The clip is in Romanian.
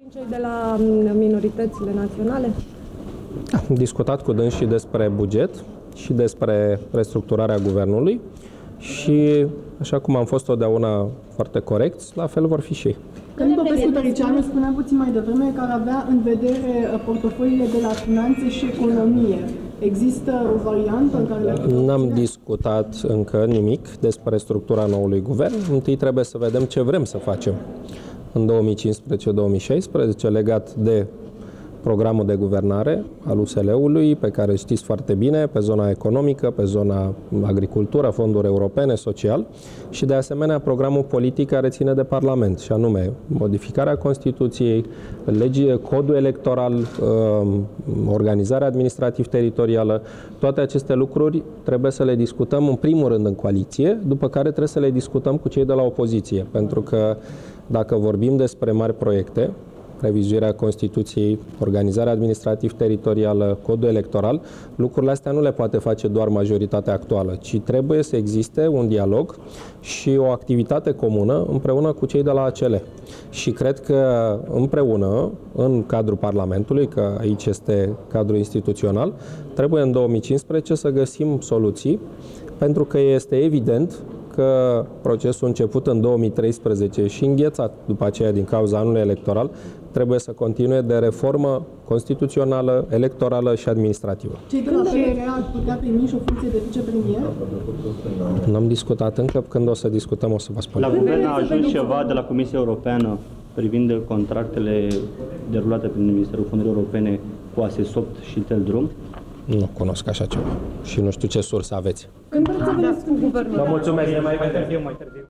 Cei de la minoritățile naționale? Am discutat cu dânsii despre buget și despre restructurarea guvernului și, așa cum am fost totdeauna foarte corecți, la fel vor fi și ei. Când Popescu Tăricianu spunea puțin mai devreme că ar avea în vedere portofoliile de la finanțe și economie, există o variantă în care N-am discutat încă nimic despre structura noului guvern. Întâi trebuie să vedem ce vrem să facem în 2015-2016, legat de programul de guvernare al USL-ului, pe care știți foarte bine, pe zona economică, pe zona agricultură, fonduri europene, social și de asemenea programul politic care ține de Parlament, și anume modificarea Constituției, codul electoral, organizarea administrativ-teritorială. Toate aceste lucruri trebuie să le discutăm în primul rând în coaliție, după care trebuie să le discutăm cu cei de la opoziție, pentru că dacă vorbim despre mari proiecte, revizuirea Constituției, organizarea administrativ-teritorială, codul electoral, lucrurile astea nu le poate face doar majoritatea actuală, ci trebuie să existe un dialog și o activitate comună împreună cu cei de la ACL. Și cred că împreună, în cadrul Parlamentului, că aici este cadrul instituțional, trebuie în 2015 să găsim soluții, pentru că este evident că procesul început în 2013 și înghețat după aceea din cauza anului electoral trebuie să continue de reformă constituțională, electorală și administrativă. Cei de la PNR ar putea primi și o funcție de vicepremier? N-am discutat încă, când o să discutăm o să vă spun. La guvern a ajuns ceva de la Comisia Europeană privind contractele derulate prin Ministerul Fondurilor Europene cu ASESOPT și Teldrum? Nu cunosc așa ceva și nu știu ce sursă aveți. Când vreți să veniți cu guvernul? Vă mulțumesc, mai târziu.